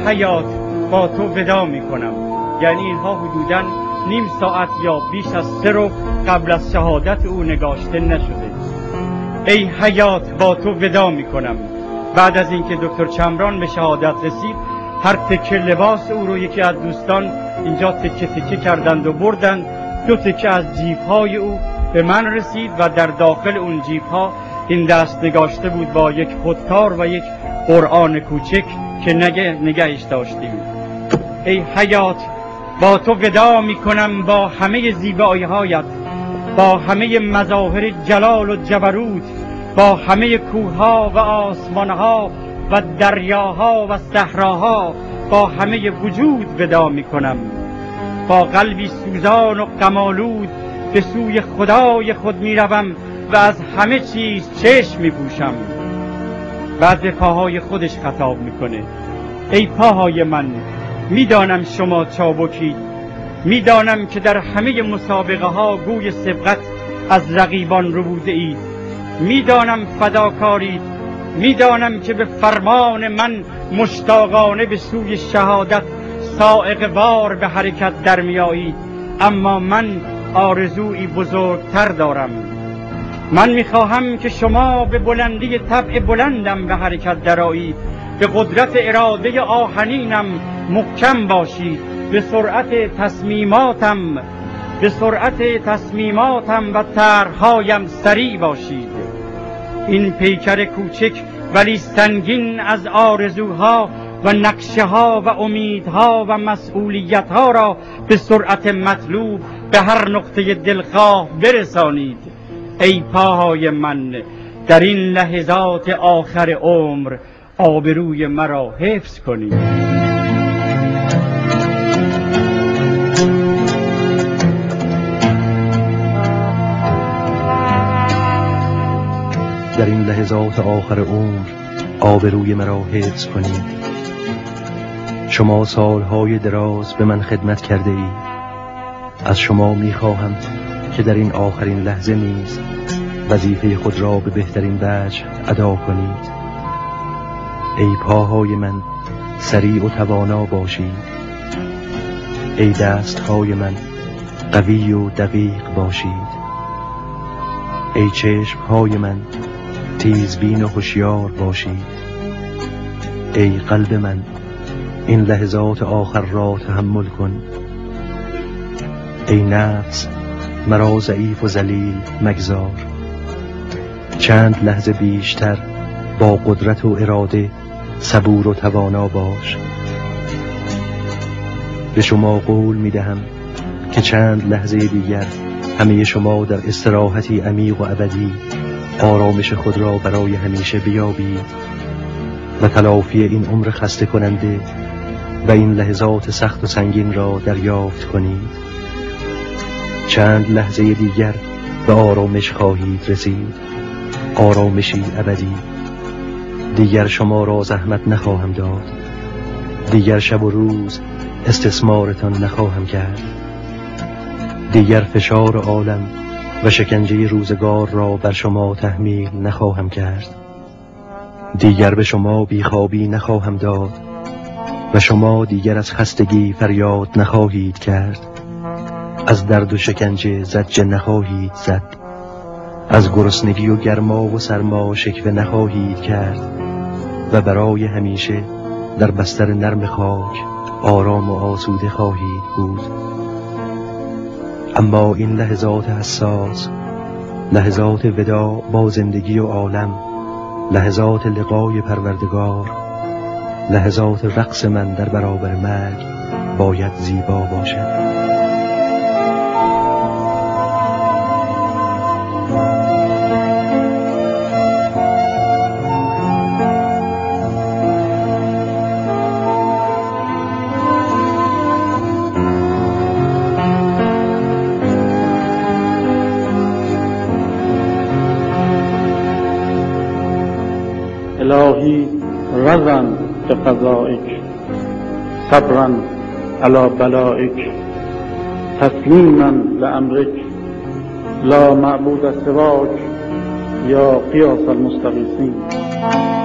حیات با تو ودا می کنم. یعنی اینها حدوداً نیم ساعت یا بیش از 3 رو قبل از شهادت او نگاشته نشده. ای حیات با تو ودا می کنم. بعد از اینکه دکتر چمران به شهادت رسید، هر تکه لباس او رو یکی از دوستان اینجا تکه تکه کردند و بردند. 2 تکه از جیب‌های او به من رسید و در داخل اون جیب‌ها این دست نگاشته بود با یک خودکار و یک قرآن کوچک که نگهش داشتیم. ای حیات با تو ودا می کنم، با همه زیبایی‌هایت، با همه مظاهر جلال و جبروت، با همه کوه‌ها و آسمان‌ها و دریاها و صحراها، با همه وجود ودا می کنم. با قلبی سوزان و غم‌آلود به سوی خدای خود می روم و از همه چیز چشم می پوشم. بعد به پاهای خودش خطاب می کنه. ای پاهای من، می دانم شما چابکید، می دانم که در همه مسابقه ها گوی سبقت از رقیبان ربوده اید، می دانم فداکارید، می دانم که به فرمان من مشتاقانه به سوی شهادت صاعقه وار به حرکت در می آیید. اما من آرزویی بزرگتر دارم. من می خواهم که شما به بلندی طبع بلندم به حرکت درآیید، به قدرت اراده آهنینم محکم باشید، به سرعت تصمیماتم و طرحهایم سریع باشید. این پیکر کوچک ولی سنگین از آرزوها و نقشه‌ها و امیدها و مسئولیت‌ها را به سرعت مطلوب به هر نقطه دلخواه برسانید. ای پاهای من، در این لحظات آخر عمر آبروی مرا حفظ کنید. در این لحظات آخر عمر آبروی مرا حفظ کنید. شما سالهای دراز به من خدمت کرده اید. از شما میخواهم که در این آخرین لحظه نیز وظیفه خود را به بهترین وجه ادا کنید. ای پاهای من، سریع و توانا باشید. ای دستهای من، قوی و دقیق باشید. ای چشمهای من، تیزبین و هوشیار باشید. ای قلب من، این لحظات آخر را تحمل کن. ای نفس، مرا ضعیف و ذلیل مگذار. چند لحظه بیشتر با قدرت و اراده صبور و توانا باش. به شما قول می دهم که چند لحظه دیگر همه شما در استراحتی عمیق و ابدی آرامش خود را برای همیشه بیابید و تلافی این عمر خسته کننده و این لحظات سخت و سنگین را دریافت کنید. چند لحظه دیگر به آرامش خواهید رسید، آرامشی ابدی. دیگر شما را زحمت نخواهم داد، دیگر شب و روز استثمارتان نخواهم کرد، دیگر فشار عالم و شکنجه روزگار را بر شما تحمیل نخواهم کرد، دیگر به شما بیخوابی نخواهم داد و شما دیگر از خستگی فریاد نخواهید کرد، از درد و شکنجه زجه نخواهید زد، از گرسنگی و گرما و سرما شکوه نخواهید کرد و برای همیشه در بستر نرم خاک آرام و آسوده خواهید بود. اما این لحظات حساس، لحظات وداع با زندگی و عالم، لحظات لقای پروردگار، لحظات رقص من در برابر مرگ باید زیبا باشد. الهی رضا بقضائک، صبرا علی بلائک، تسلیما لامرک، لا معبود سواک یا قیاس المستغیثین.